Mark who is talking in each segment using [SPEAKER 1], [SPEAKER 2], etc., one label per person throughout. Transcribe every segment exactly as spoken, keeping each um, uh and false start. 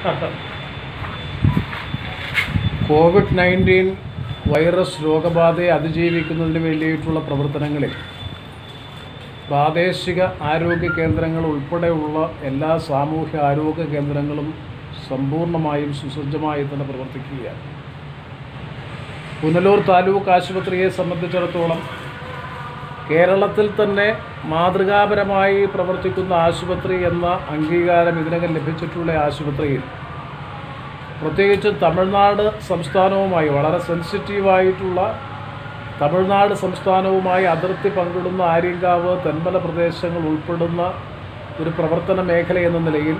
[SPEAKER 1] Covid nineteen virus രോഗബാധയെ അതിജീവിക്കുന്നതിന് വേണ്ടിയിട്ടുള്ള പ്രവർത്തനങ്ങളിൽ പ്രാദേശിക ആരോഗ്യ കേന്ദ്രങ്ങൾ ഉൾപ്പെടെയുള്ള എല്ലാ സാമൂഹ്യ ആരോഗ്യ കേന്ദ്രങ്ങളും സമ്പൂർണ്ണമായും സുസജ്ജമായി തന്നെ പ്രവർത്തിക്കുകയാണ്. പുനലൂർ താലൂക്ക് ആശുപത്രിയെ സംബന്ധിച്ചിടത്തോളം കേരളത്തിൽ തന്നെ മാതൃകാപരമായി പ്രവർത്തിക്കുന്ന ആശുപത്രി എന്ന അംഗീകാരം ഇതിനകം ലഭിച്ചിട്ടുള്ള ആശുപത്രിയിൽ പ്രത്യേകിച്ച് തമിഴ്നാട് സംസ്ഥാനവുമായി വളരെ സെൻസിറ്റീവായിട്ടുള്ള തമിഴ്നാട് സംസ്ഥാനവുമായി അതിർത്തി പങ്കിടുന്ന ആര്യങ്കാവ് തെന്മല പ്രദേശങ്ങൾ ഉൾപ്പെടുന്ന ഒരു പ്രവർത്തന മേഖല എന്ന നിലയിൽ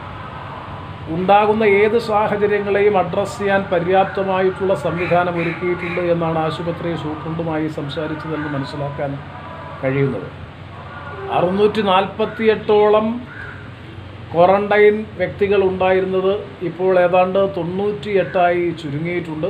[SPEAKER 1] ഉണ്ടാകുന്ന ഏത് സാഹചര്യങ്ങളെയും അഡ്രസ്സ് ചെയ്യാൻ പര്യാപ്തമായിട്ടുള്ള സംവിധാനം ഒരുക്കിയിട്ടുണ്ട് എന്നാണ് ആശുപത്രി സൂപ്രണ്ടുമായി സംസാരിച്ചതെന്ന് മനസ്സിലാക്കാൻ കഴിയുന്നത്. അറുന്നൂറ്റി നാൽപ്പത്തിയെട്ടോളം ക്വാറന്റൈൻ വ്യക്തികൾ ഉണ്ടായിരുന്നത് ഇപ്പോൾ ഏതാണ്ട് തൊണ്ണൂറ്റി എട്ടായി ചുരുങ്ങിയിട്ടുണ്ട്.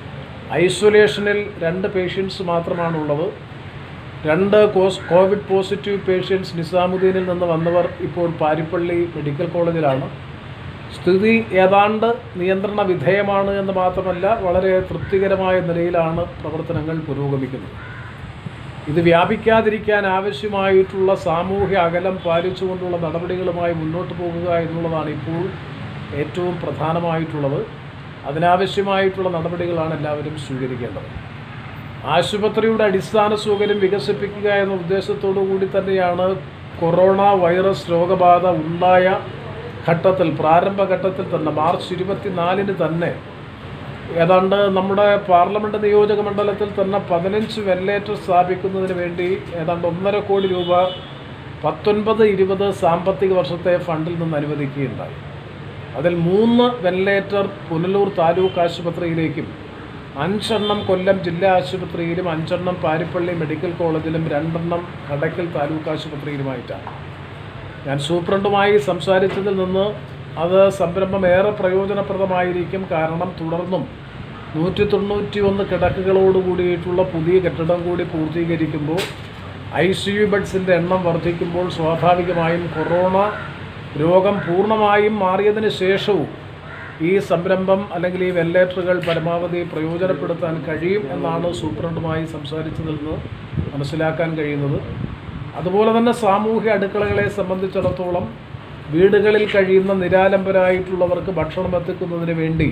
[SPEAKER 1] ഐസൊലേഷനിൽ രണ്ട് പേഷ്യൻസ് മാത്രമാണുള്ളത്. രണ്ട് കോവിഡ് പോസിറ്റീവ് പേഷ്യൻസ് നിസാമുദ്ദീനിൽ നിന്ന് വന്നവർ ഇപ്പോൾ പാരിപ്പള്ളി മെഡിക്കൽ കോളേജിലാണ്. സ്ഥിതി ഏതാണ്ട് നിയന്ത്രണ വിധേയമാണ് എന്ന് മാത്രമല്ല വളരെ തൃപ്തികരമായ നിലയിലാണ് പ്രവർത്തനങ്ങൾ പുരോഗമിക്കുന്നത്. ഇത് വ്യാപിക്കാതിരിക്കാൻ ആവശ്യമായിട്ടുള്ള സാമൂഹ്യ അകലം പാലിച്ചുകൊണ്ടുള്ള നടപടികളുമായി മുന്നോട്ട് പോകുക എന്നുള്ളതാണ് ഇപ്പോൾ ഏറ്റവും പ്രധാനമായിട്ടുള്ളത്. അതിനാവശ്യമായിട്ടുള്ള നടപടികളാണ് എല്ലാവരും സ്വീകരിക്കേണ്ടത്. ആശുപത്രിയുടെ അടിസ്ഥാന സൗകര്യം വികസിപ്പിക്കുക എന്ന ഉദ്ദേശത്തോടു കൂടി തന്നെയാണ് കൊറോണ വൈറസ് രോഗബാധ ഉണ്ടായ ഘട്ടത്തിൽ പ്രാരംഭഘട്ടത്തിൽ തന്നെ മാർച്ച് ഇരുപത്തിനാലിന് തന്നെ ഏതാണ്ട് നമ്മുടെ പാർലമെൻറ്റ് നിയോജക മണ്ഡലത്തിൽ തന്നെ പതിനഞ്ച് വെന്റിലേറ്റർ സ്ഥാപിക്കുന്നതിന് വേണ്ടി ഏതാണ്ട് ഒന്നര കോടി രൂപ പത്തൊൻപത് ഇരുപത് സാമ്പത്തിക വർഷത്തെ ഫണ്ടിൽ നിന്ന് അനുവദിക്കുകയുണ്ടായി. അതിൽ മൂന്ന് വെന്റിലേറ്റർ പുനലൂർ താലൂക്ക് ആശുപത്രിയിലേക്കും അഞ്ചെണ്ണം കൊല്ലം ജില്ലാ ആശുപത്രിയിലും അഞ്ചെണ്ണം പാരിപ്പള്ളി മെഡിക്കൽ കോളേജിലും രണ്ടെണ്ണം കടയ്ക്കൽ താലൂക്ക് ആശുപത്രിയിലുമായിട്ടാണ്. ഞാൻ സൂപ്രണ്ടുമായി സംസാരിച്ചതിൽ നിന്ന് അത് സംരംഭം ഏറെ പ്രയോജനപ്രദമായിരിക്കും. കാരണം തുടർന്നും നൂറ്റി തൊണ്ണൂറ്റി ഒന്ന് കിടക്കുകളോട് കൂടിയിട്ടുള്ള പുതിയ കെട്ടിടം കൂടി പൂർത്തീകരിക്കുമ്പോൾ ഐ സി യു ബെഡ്സിൻ്റെ എണ്ണം വർദ്ധിക്കുമ്പോൾ സ്വാഭാവികമായും കൊറോണ രോഗം പൂർണ്ണമായും മാറിയതിന് ശേഷവും ഈ സംരംഭം അല്ലെങ്കിൽ ഈ വെന്റിലേറ്ററുകൾ പരമാവധി പ്രയോജനപ്പെടുത്താൻ കഴിയും എന്നാണ് സൂപ്രണ്ടുമായി സംസാരിച്ചതിൽ നിന്ന് മനസ്സിലാക്കാൻ കഴിയുന്നത്. അതുപോലെ തന്നെ സാമൂഹ്യ അടുക്കളകളെ സംബന്ധിച്ചിടത്തോളം വീടുകളിൽ കഴിയുന്ന നിരാലംബരായിട്ടുള്ളവർക്ക് ഭക്ഷണം എത്തിക്കുന്നതിന് വേണ്ടി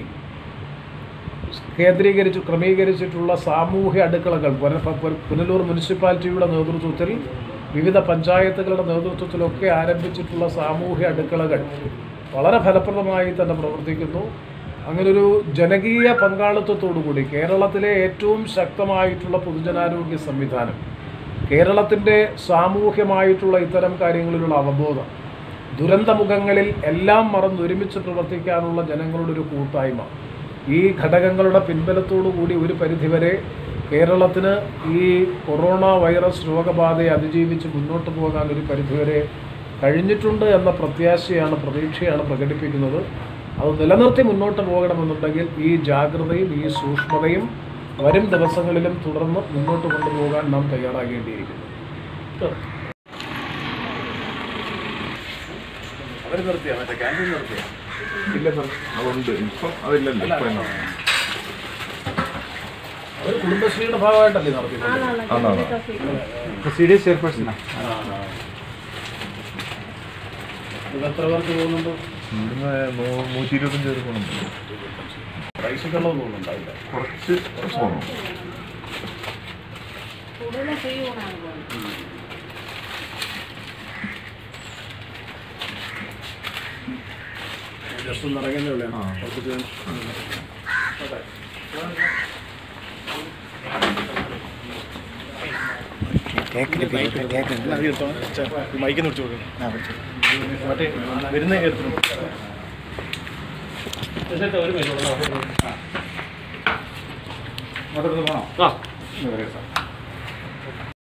[SPEAKER 1] കേന്ദ്രീകരിച്ച് ക്രമീകരിച്ചിട്ടുള്ള സാമൂഹ്യ അടുക്കളകൾ പുനലൂർ മുനിസിപ്പാലിറ്റിയുടെ നേതൃത്വത്തിൽ വിവിധ പഞ്ചായത്തുകളുടെ നേതൃത്വത്തിലൊക്കെ ആരംഭിച്ചിട്ടുള്ള സാമൂഹ്യ അടുക്കളകൾ വളരെ ഫലപ്രദമായി തന്നെ പ്രവർത്തിക്കുന്നു. അങ്ങനൊരു ജനകീയ പങ്കാളിത്തത്തോടുകൂടി കേരളത്തിലെ ഏറ്റവും ശക്തമായിട്ടുള്ള പൊതുജനാരോഗ്യ സംവിധാനം, കേരളത്തിൻ്റെ സാമൂഹ്യമായിട്ടുള്ള ഇത്തരം കാര്യങ്ങളിലുള്ള അവബോധം, ദുരന്തമുഖങ്ങളിൽ എല്ലാം മറന്നൊരുമിച്ച് പ്രവർത്തിക്കാനുള്ള ജനങ്ങളുടെ ഒരു കൂട്ടായ്മ, ഈ ഘടകങ്ങളുടെ പിൻബലത്തോടു കൂടി ഒരു പരിധിവരെ കേരളത്തിന് ഈ കൊറോണ വൈറസ് രോഗബാധയെ അതിജീവിച്ച് മുന്നോട്ട് പോകാൻ ഒരു പരിധിവരെ കഴിഞ്ഞിട്ടുണ്ട് എന്ന പ്രത്യാശയാണ് പ്രതീക്ഷയാണ് പ്രകടിപ്പിക്കുന്നത്. അത് നിലനിർത്തി മുന്നോട്ട് പോകണമെന്നുണ്ടെങ്കിൽ ഈ ജാഗ്രതയും ഈ സൂക്ഷ്മതയും വരും ദിവസങ്ങളിലും തുടർന്ന് മുന്നോട്ട് കൊണ്ടുപോകാൻ നാം തയ്യാറാകേണ്ടിയിരിക്കുന്നു. അവർ നിർത്തിയാ മറ്റേ ക്യാൻറ്റീൻ നിർത്തിയാ ഇല്ല സർ, അതുണ്ട് ഇപ്പം അതില്ലല്ലോ. അവർ കുടുംബശ്രീയുടെ ഭാഗമായിട്ടല്ലേ നടത്തിയത്?
[SPEAKER 2] സി ഡി എസ് ചെയർപേഴ്സണാ.
[SPEAKER 1] ഇത് എത്ര പേർക്ക് പോകുന്നുണ്ട്?
[SPEAKER 2] നൂറ്റി ഇരുപത്തഞ്ച് പേര് പോകുന്നുണ്ട്.
[SPEAKER 1] പൈസക്കുള്ളത് പോകുന്നുണ്ടാവില്ല,
[SPEAKER 2] കുറച്ച് കുറച്ച് പോകുന്നു.
[SPEAKER 1] ജസ്റ്റ് ഒന്ന് ഇറങ്ങുന്നേ ഉള്ളൂ.
[SPEAKER 3] മൈക്ക് നിർത്തി കൊടുക്കണം. മറ്റേ വരുന്ന എടുത്തു
[SPEAKER 2] ഒരു മിനിറ്റ്.
[SPEAKER 3] ആ